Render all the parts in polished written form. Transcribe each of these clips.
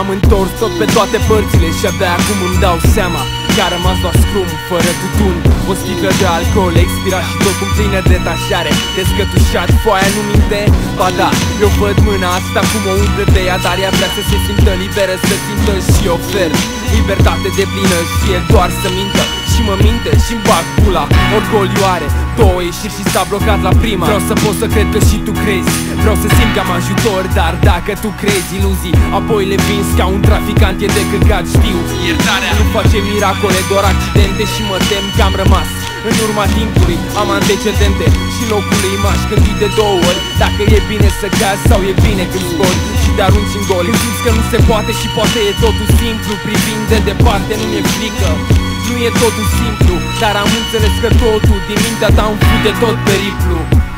M-am întors tot pe toate părțile și abia acum îmi dau seama că a rămas doar scrum, fără tutun. O sticlă de alcool expirat și tot cu plină detașare. Descătușat, foaia nu minte? Ba da, eu văd mâna asta cum o umple de ea, dar ea vrea să se simtă liberă, să simtă și ofer libertate de plină și el doar să mintă. Și mă minte și-mi bag pula. Orgolioare, două ieșiri și s-a blocat la prima. Vreau să pot să cred că și tu crezi, vreau să simt că am ajutor, dar dacă tu crezi iluzii, apoi le vinzi ca un traficant, e de căcat, știu. Iertarea nu face miracole, doar accidente și mă tem că am rămas în urma timpului. Am antecedente și locului m-aș gândi de două ori dacă e bine să cazi sau e bine când zbori și te arunci în gol. Când simți că nu se poate și poate e totul simplu, privind de departe nu mi-e frică. Nu e totul simplu, dar am înțeles că totul din mintea ta îmi fude tot periplu.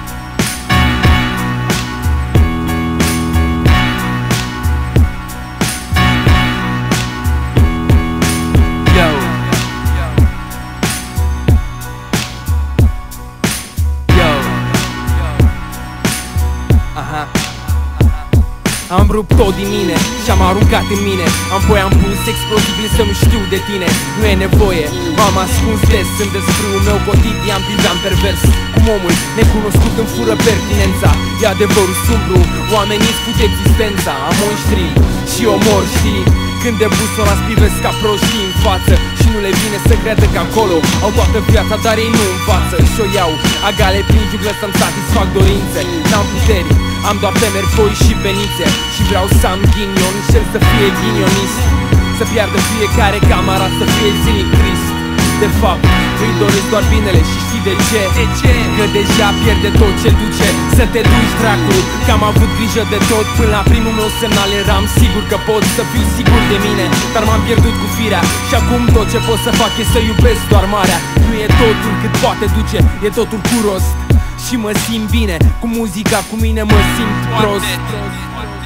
Am rupt tot din mine și-am aruncat în mine. Apoi am pus explozibil să nu știu de tine. Nu e nevoie, m-am ascuns des în desfrâul meu cotidian, priveam pervers cum omul necunoscut îmi fură pertinența. E adevărul sumbru, oamenii îți fut existența. Am monștri și omor, știi? Când de busola privesc ca proștii în față și nu le vine să creadă că acolo au toată viața, dar ei nu învață. Și-o iau agale prin juglă să-mi satisfac dorințe. N-am puteri, am doar temeri, foi și benițe. Și vreau să am ghinion și el să fie ghinionist, să piardă fiecare camarad, să fie zilnic trist. De fapt, îi doresc doar binele și știi de ce? Că deja pierde tot ce duce. Să te duci, dracu, că am avut grijă de tot. Până la primul meu semnal eram sigur că pot să fiu sigur de mine, dar m-am pierdut cu firea. Și acum tot ce pot să fac e să iubesc doar marea. Nu e totul cât poate duce, e totul cu rost. Și mă simt bine, cu muzica cu mine mă simt prost.